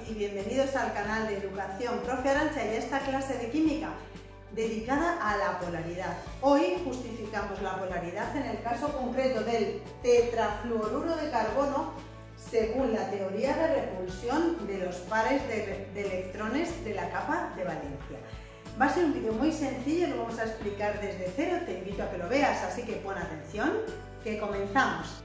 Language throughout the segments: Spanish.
y bienvenidos al canal de Educación Profe Arantxa y a esta clase de química dedicada a la polaridad. Hoy justificamos la polaridad en el caso concreto del tetrafluoruro de carbono según la teoría de repulsión de los pares de electrones de la capa de valencia. Va a ser un vídeo muy sencillo, lo vamos a explicar desde cero, te invito a que lo veas, así que pon atención, que comenzamos.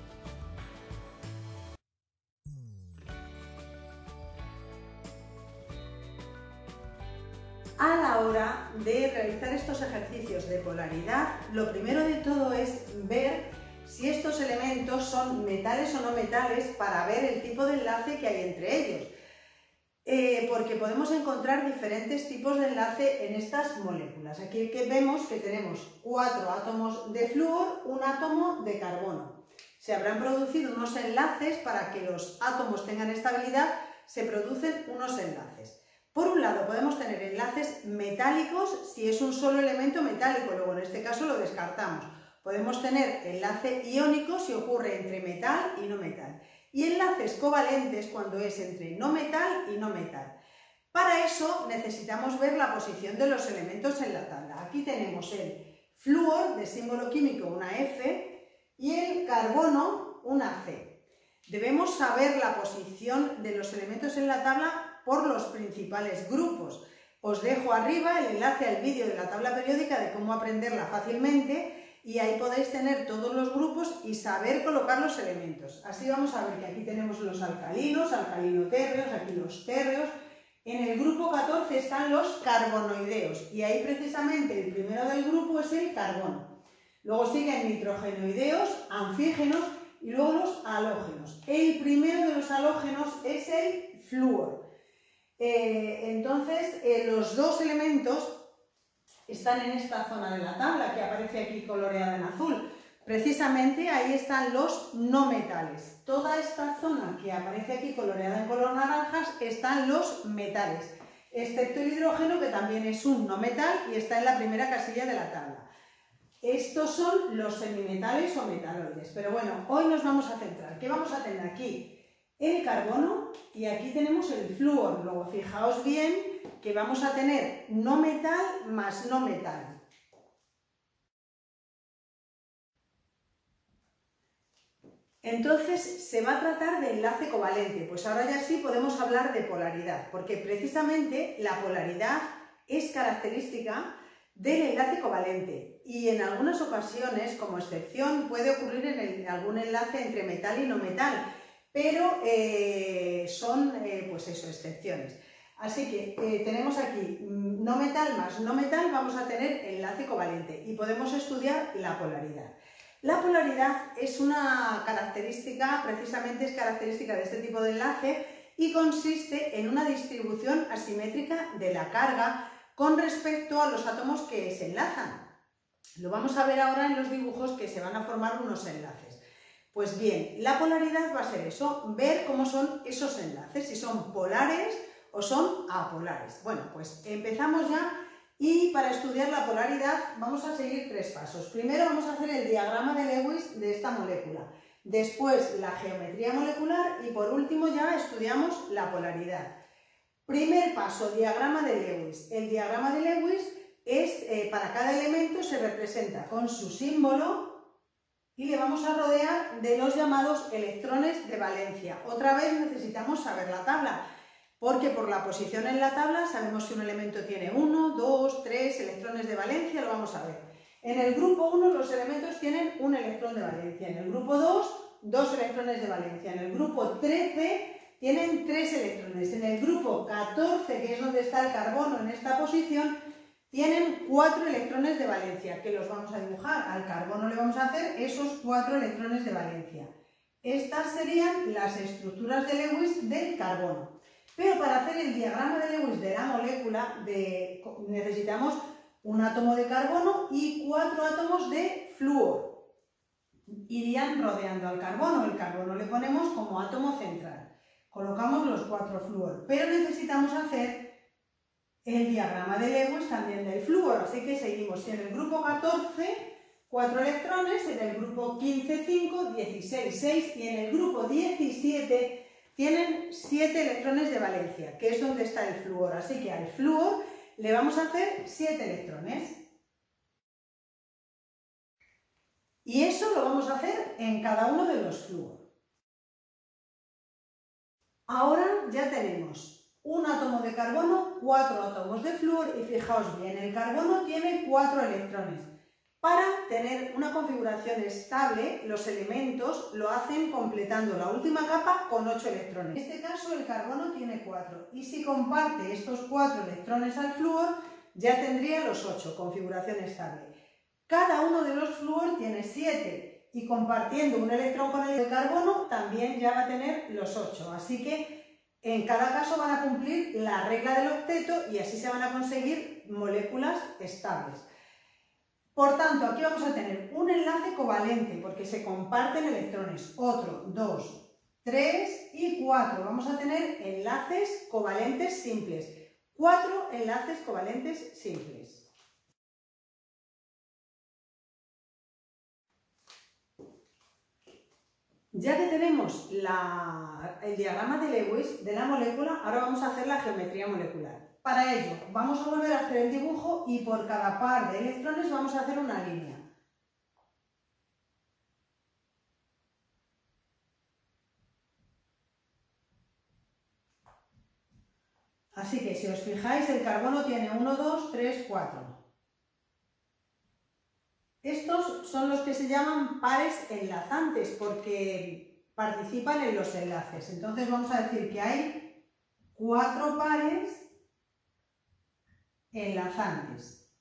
A la hora de realizar estos ejercicios de polaridad, lo primero de todo es ver si estos elementos son metales o no metales para ver el tipo de enlace que hay entre ellos. Porque podemos encontrar diferentes tipos de enlace en estas moléculas. Aquí vemos que tenemos 4 átomos de flúor, un átomo de carbono. Se habrán producido unos enlaces para que los átomos tengan estabilidad, se producen unos enlaces. Por un lado podemos tener enlaces metálicos si es un solo elemento metálico, luego en este caso lo descartamos. Podemos tener enlace iónico si ocurre entre metal y no metal. Y enlaces covalentes cuando es entre no metal y no metal. Para eso necesitamos ver la posición de los elementos en la tabla. Aquí tenemos el flúor de símbolo químico una F y el carbono una C. Debemos saber la posición de los elementos en la tabla por los principales grupos. Os dejo arriba el enlace al vídeo de la tabla periódica de cómo aprenderla fácilmente y ahí podéis tener todos los grupos y saber colocar los elementos. Así vamos a ver que aquí tenemos los alcalinos, alcalinotérreos, aquí los térreos. En el grupo 14 están los carbonoideos y ahí precisamente el primero del grupo es el carbono. Luego siguen nitrogenoideos, anfígenos y luego los halógenos. El primero de los halógenos es el flúor. Entonces, los dos elementos están en esta zona de la tabla que aparece aquí coloreada en azul. Precisamente ahí están los no metales. Toda esta zona que aparece aquí coloreada en color naranjas están los metales, excepto el hidrógeno que también es un no metal y está en la primera casilla de la tabla. Estos son los semimetales o metaloides, pero bueno, hoy nos vamos a centrar. ¿Qué vamos a tener aquí? El carbono y aquí tenemos el flúor. Luego fijaos bien que vamos a tener no metal más no metal. Entonces se va a tratar de enlace covalente, pues ahora ya sí podemos hablar de polaridad, porque precisamente la polaridad es característica del enlace covalente y en algunas ocasiones, como excepción, puede ocurrir en algún enlace entre metal y no metal, pero son pues eso, excepciones. Así que tenemos aquí no metal más no metal, vamos a tener enlace covalente y podemos estudiar la polaridad. La polaridad es una característica, precisamente es característica de este tipo de enlace y consiste en una distribución asimétrica de la carga con respecto a los átomos que se enlazan. Lo vamos a ver ahora en los dibujos que se van a formar unos enlaces. Pues bien, la polaridad va a ser eso, ver cómo son esos enlaces, si son polares o son apolares. Bueno, pues empezamos ya y para estudiar la polaridad vamos a seguir 3 pasos. Primero vamos a hacer el diagrama de Lewis de esta molécula, después la geometría molecular y por último ya estudiamos la polaridad. Primer paso, diagrama de Lewis. El diagrama de Lewis es, para cada elemento se representa con su símbolo y le vamos a rodear de los llamados electrones de valencia. Otra vez necesitamos saber la tabla, porque por la posición en la tabla sabemos si un elemento tiene 1, 2, 3 electrones de valencia, lo vamos a ver. En el grupo 1 los elementos tienen un electrón de valencia, en el grupo 2, 2 electrones de valencia, en el grupo 13 tienen 3 electrones, en el grupo 14, que es donde está el carbono en esta posición, tienen 4 electrones de valencia, que los vamos a dibujar. Al carbono le vamos a hacer esos 4 electrones de valencia. Estas serían las estructuras de Lewis del carbono. Pero para hacer el diagrama de Lewis de la molécula necesitamos un átomo de carbono y 4 átomos de flúor. Irían rodeando al carbono. El carbono le ponemos como átomo central. Colocamos los 4 flúor. Pero necesitamos hacer el diagrama de Lewis también del flúor, así que seguimos. En el grupo 14, 4 electrones, en el grupo 15, 5, 16, 6 y en el grupo 17 tienen 7 electrones de valencia, que es donde está el flúor. Así que al flúor le vamos a hacer 7 electrones. Y eso lo vamos a hacer en cada uno de los flúor. Ahora ya tenemos un átomo de carbono, 4 átomos de flúor y fijaos bien, el carbono tiene 4 electrones. Para tener una configuración estable, los elementos lo hacen completando la última capa con 8 electrones. En este caso el carbono tiene 4 y si comparte estos 4 electrones al flúor ya tendría los 8, configuración estable. Cada uno de los flúor tiene 7 y compartiendo un electrón con el de carbono también ya va a tener los 8. Así que en cada caso van a cumplir la regla del octeto y así se van a conseguir moléculas estables. Por tanto, aquí vamos a tener un enlace covalente porque se comparten electrones. Otro, 2, 3 y 4. Vamos a tener enlaces covalentes simples. 4 enlaces covalentes simples. Ya que tenemos el diagrama de Lewis de la molécula, ahora vamos a hacer la geometría molecular. Para ello, vamos a volver a hacer el dibujo y por cada par de electrones vamos a hacer una línea. Así que si os fijáis, el carbono tiene 1, 2, 3, 4. Estos son los que se llaman pares enlazantes porque participan en los enlaces. Entonces vamos a decir que hay 4 pares enlazantes.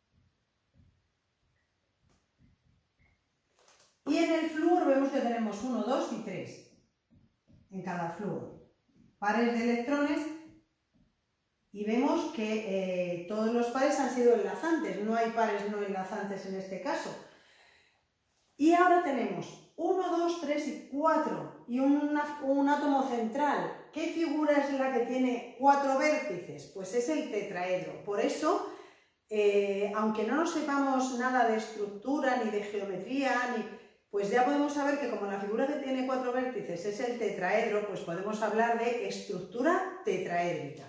Y en el flúor vemos que tenemos 1, 2 y 3 en cada flúor. Pares de electrones y vemos que todos los pares han sido enlazantes, no hay pares no enlazantes en este caso. Y ahora tenemos 1, 2, 3 y 4 y un átomo central. ¿Qué figura es la que tiene 4 vértices? Pues es el tetraedro. Por eso, aunque no nos sepamos nada de estructura ni de geometría, pues ya podemos saber que como la figura que tiene 4 vértices es el tetraedro, pues podemos hablar de estructura tetraédrica.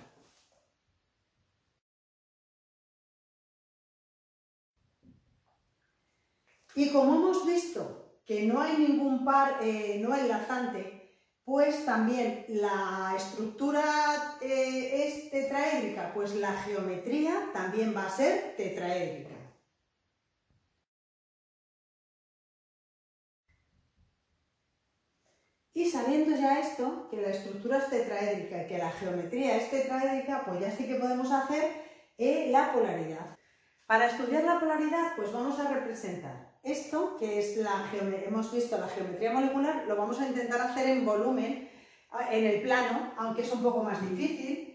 Y como hemos visto que no hay ningún par no enlazante, pues también la estructura es tetraédrica, pues la geometría también va a ser tetraédrica. Y sabiendo ya esto, que la estructura es tetraédrica y que la geometría es tetraédrica, pues ya sí que podemos hacer la polaridad. Para estudiar la polaridad, pues vamos a representar esto, que es hemos visto la geometría molecular, lo vamos a intentar hacer en volumen, en el plano, aunque es un poco más difícil.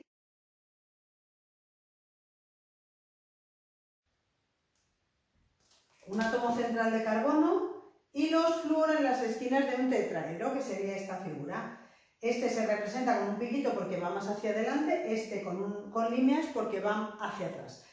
Un átomo central de carbono y los flúor en las esquinas de un tetraedro, que sería esta figura. Este se representa con un piquito porque va más hacia adelante, este con líneas porque van hacia atrás.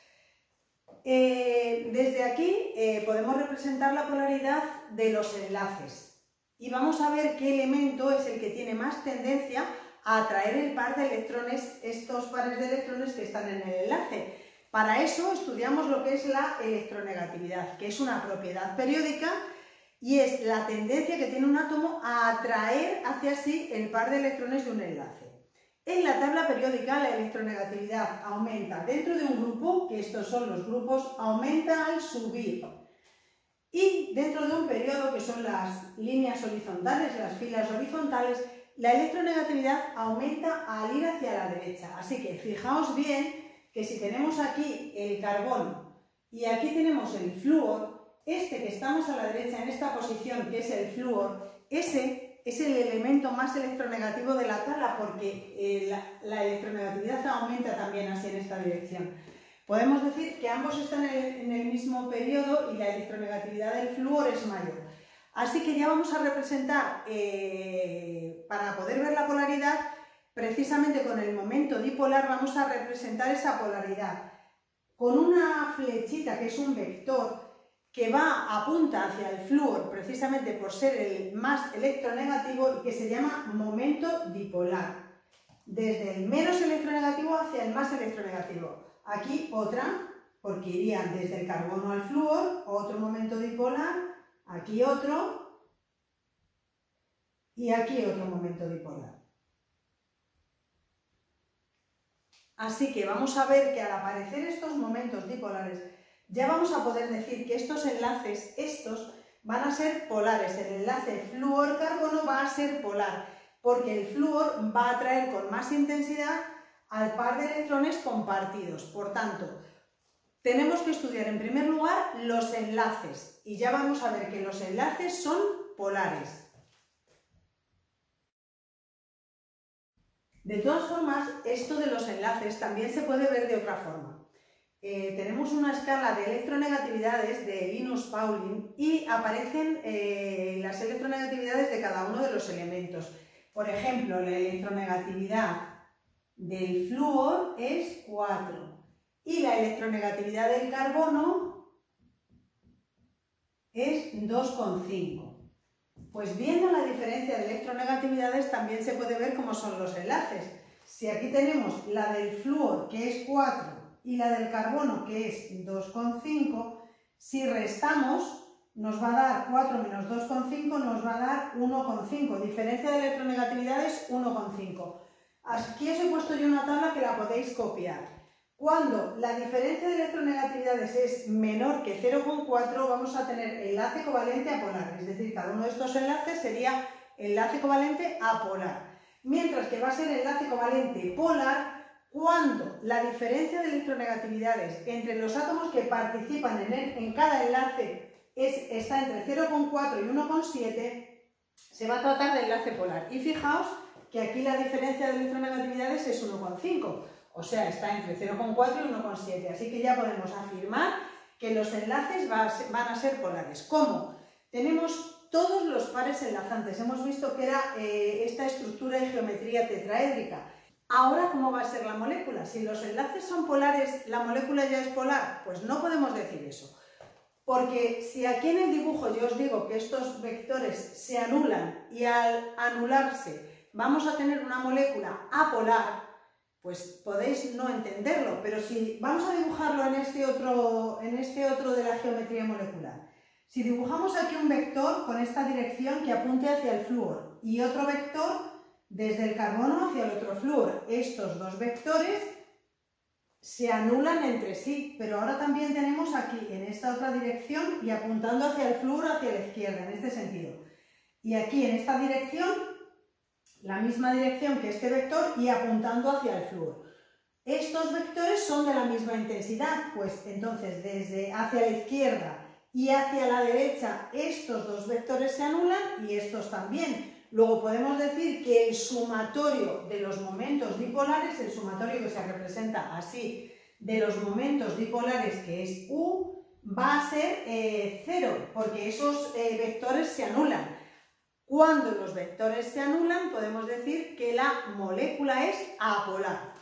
Desde aquí podemos representar la polaridad de los enlaces y vamos a ver qué elemento es el que tiene más tendencia a atraer el par de electrones, estos pares de electrones que están en el enlace. Para eso estudiamos lo que es la electronegatividad, que es una propiedad periódica y es la tendencia que tiene un átomo a atraer hacia sí el par de electrones de un enlace. En la tabla periódica la electronegatividad aumenta dentro de un grupo, que estos son los grupos, aumenta al subir. Y dentro de un periodo, que son las líneas horizontales, las filas horizontales, la electronegatividad aumenta al ir hacia la derecha. Así que fijaos bien que si tenemos aquí el carbono y aquí tenemos el flúor, este que estamos a la derecha en esta posición, que es el flúor, ese es el elemento más electronegativo de la tabla porque la electronegatividad aumenta también así en esta dirección. Podemos decir que ambos están en el mismo periodo y la electronegatividad del flúor es mayor. Así que ya vamos a representar, para poder ver la polaridad, precisamente con el momento dipolar vamos a representar esa polaridad con una flechita que es un vector que apunta hacia el flúor precisamente por ser el más electronegativo y que se llama momento dipolar. Desde el menos electronegativo hacia el más electronegativo. Aquí otra, porque irían desde el carbono al flúor, otro momento dipolar, aquí otro y aquí otro momento dipolar. Así que vamos a ver que al aparecer estos momentos dipolares ya vamos a poder decir que estos enlaces, van a ser polares. El enlace flúor-carbono va a ser polar, porque el flúor va a atraer con más intensidad al par de electrones compartidos. Por tanto, tenemos que estudiar en primer lugar los enlaces y ya vamos a ver que los enlaces son polares. De todas formas, esto de los enlaces también se puede ver de otra forma. Tenemos una escala de electronegatividades de Linus Pauling y aparecen las electronegatividades de cada uno de los elementos. Por ejemplo, la electronegatividad del flúor es 4 y la electronegatividad del carbono es 2,5. Pues viendo la diferencia de electronegatividades también se puede ver cómo son los enlaces. Si aquí tenemos la del flúor, que es 4, y la del carbono, que es 2,5, si restamos nos va a dar 4 menos 2,5, nos va a dar 1,5. Diferencia de electronegatividades 1,5. Aquí os he puesto yo una tabla que la podéis copiar. Cuando la diferencia de electronegatividades es menor que 0,4 vamos a tener enlace covalente apolar, es decir, cada uno de estos enlaces sería enlace covalente apolar, mientras que va a ser enlace covalente polar cuando la diferencia de electronegatividades entre los átomos que participan en cada enlace está entre 0,4 y 1,7, se va a tratar de enlace polar. Y fijaos que aquí la diferencia de electronegatividades es 1,5. O sea, está entre 0,4 y 1,7. Así que ya podemos afirmar que los enlaces van a ser polares. ¿Cómo? Tenemos todos los pares enlazantes. Hemos visto que era esta estructura y geometría tetraédrica. Ahora, ¿cómo va a ser la molécula? Si los enlaces son polares, ¿la molécula ya es polar? Pues no podemos decir eso. Porque si aquí en el dibujo yo os digo que estos vectores se anulan y al anularse vamos a tener una molécula apolar, pues podéis no entenderlo, pero si vamos a dibujarlo en este otro de la geometría molecular, si dibujamos aquí un vector con esta dirección que apunte hacia el flúor y otro vector desde el carbono hacia el otro flúor, estos dos vectores se anulan entre sí, pero ahora también tenemos aquí en esta otra dirección y apuntando hacia el flúor hacia la izquierda, en este sentido, y aquí en esta dirección la misma dirección que este vector y apuntando hacia el flúor. Estos vectores son de la misma intensidad, pues entonces desde hacia la izquierda y hacia la derecha estos dos vectores se anulan y estos también. Luego podemos decir que el sumatorio de los momentos dipolares, el sumatorio que se representa así de los momentos dipolares, que es U, va a ser 0, porque esos vectores se anulan. Cuando los vectores se anulan, podemos decir que la molécula es apolar.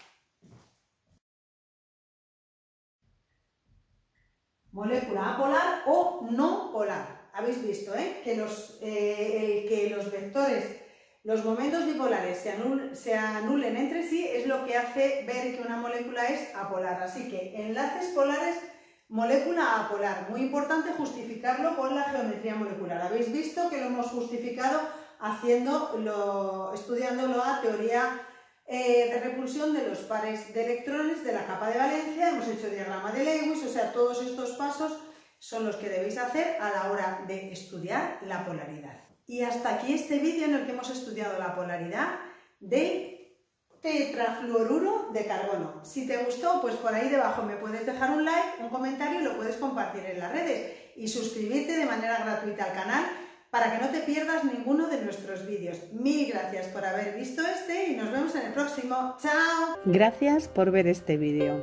Molécula apolar o no polar. Habéis visto que los vectores, los momentos dipolares se anulen entre sí es lo que hace ver que una molécula es apolar. Así que enlaces polares, molécula apolar. Muy importante justificarlo con la geometría molecular. Habéis visto que lo hemos justificado estudiando la teoría de repulsión de los pares de electrones de la capa de valencia. Hemos hecho diagrama de Lewis, o sea, todos estos pasos son los que debéis hacer a la hora de estudiar la polaridad. Y hasta aquí este vídeo en el que hemos estudiado la polaridad de tetrafluoruro de carbono. Si te gustó, pues por ahí debajo me puedes dejar un like, un comentario y lo puedes compartir en las redes y suscribirte de manera gratuita al canal para que no te pierdas ninguno de nuestros vídeos. Mil gracias por haber visto y nos vemos en el próximo. ¡Chao! Gracias por ver este vídeo.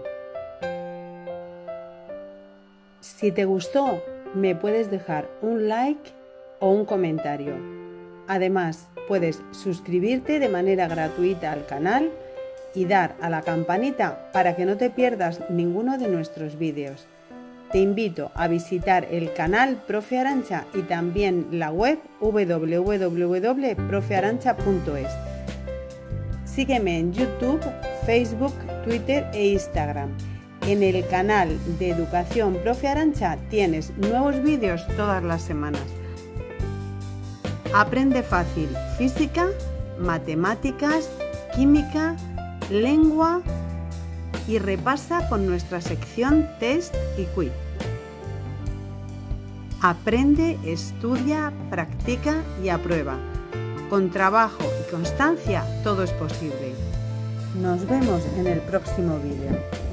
Si te gustó, me puedes dejar un like o un comentario. Además, puedes suscribirte de manera gratuita al canal y dar a la campanita para que no te pierdas ninguno de nuestros vídeos. te invito a visitar el canal Profe Arantxa y también la web www.profearantxa.es. Sígueme en YouTube, Facebook, Twitter e Instagram. En el canal de Educación Profe Arantxa tienes nuevos vídeos todas las semanas. Aprende fácil física, matemáticas, química, lengua y repasa con nuestra sección test y quiz. Aprende, estudia, practica y aprueba. Con trabajo y constancia todo es posible. Nos vemos en el próximo vídeo.